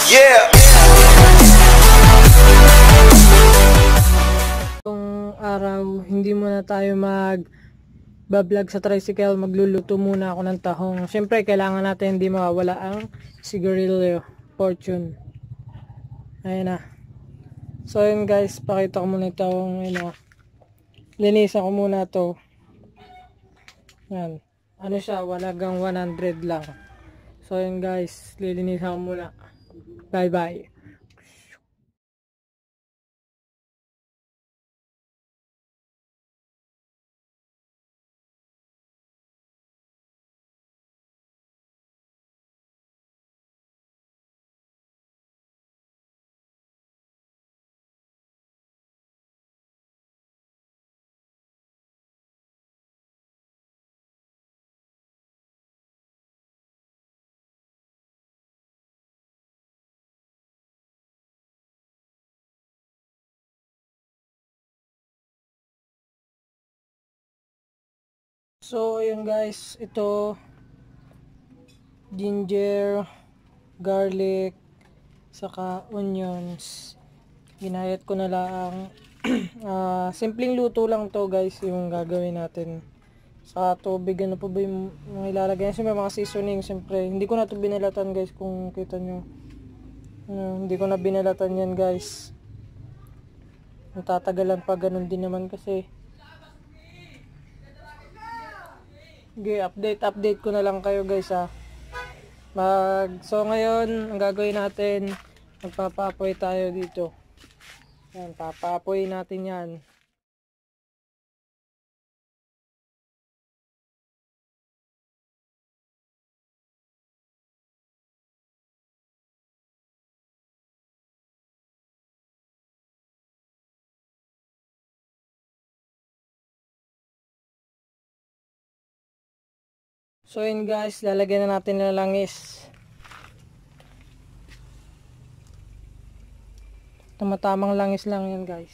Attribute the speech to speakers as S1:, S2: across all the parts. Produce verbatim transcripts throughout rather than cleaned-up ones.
S1: Yeah.
S2: Itong araw, hindi muna tayo mag bablog sa tricycle, magluluto muna ako ng tahong. Siyempre, kailangan natin hindi mawawala ang sigarilyo, fortune. Ayan na. So yun guys, pakita ko muna itong ino. Linisan ko muna to. Yan. Ano siya, walagang one hundred lang. So yun guys, lilinisan ko muna. Bye bye. So yun guys, ito ginger, garlic, saka onions. Ginayat ko na lang. uh, simpleng luto lang to guys, yung gagawin natin. Sa tubig, ano po ba yung mga ilalagay? Siyempre mga seasoning, siyempre. Hindi ko na to binalatan guys, kung kita nyo. Uh, hindi ko na binalatan yan guys. Natatagalan pa, ganun din naman kasi. Okay, update update ko na lang kayo guys ha. Mag so ngayon ang gagawin natin, magpapaapoy tayo dito. Yan, papaapoy natin 'yan. So yun guys, lalagyan na natin ng langis. Tamatamang langis lang yan guys.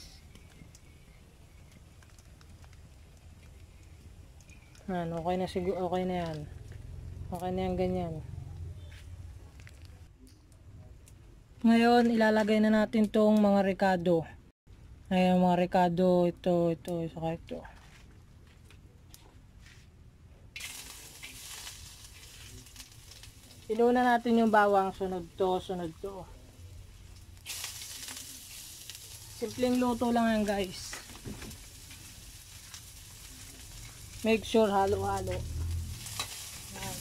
S2: Yan, okay na siguro, okay na yan. Okay na yan ganyan. Ngayon, ilalagay na natin tong mga rekado. Ayan, mga rekado, ito, ito, saka ito. Inuna natin yung bawang, sunod to, sunod to. Simpleng luto lang yan guys. Make sure halo-halo. Yan.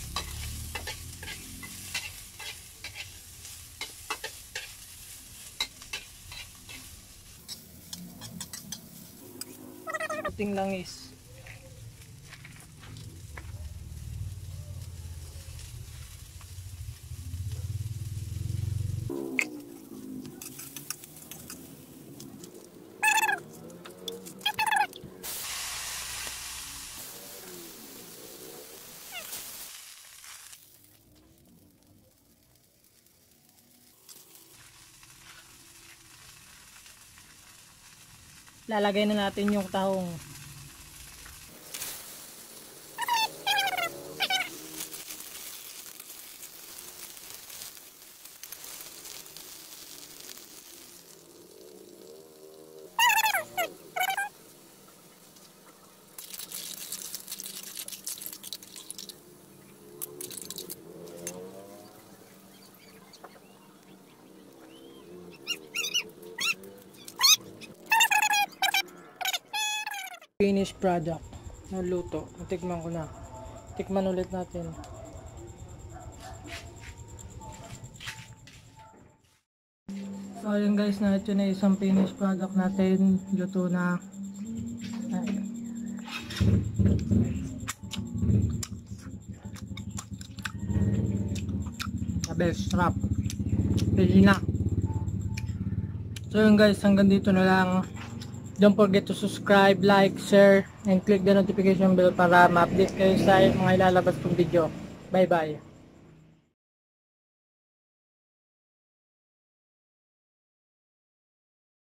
S2: Ating langis. Lalagay na natin yung tahong. Finished product ng luto. Tikman ko na. Tikman ulit natin. So yun guys, na ito na isang finished product natin. Luto na. Sabi, sarap. Pili na. So yun guys, hanggang dito na lang. Don't forget to subscribe, like, share, and click the notification bell para ma-update kayo sa mga ilalabas kong video. Bye bye!